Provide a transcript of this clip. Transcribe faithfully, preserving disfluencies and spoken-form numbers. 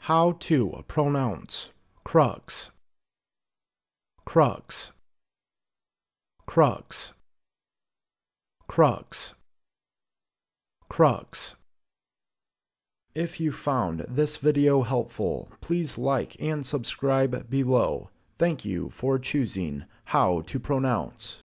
How to pronounce crux, crux, crux, crux, crux. If you found this video helpful, please like and subscribe below. Thank you for choosing How to Pronounce.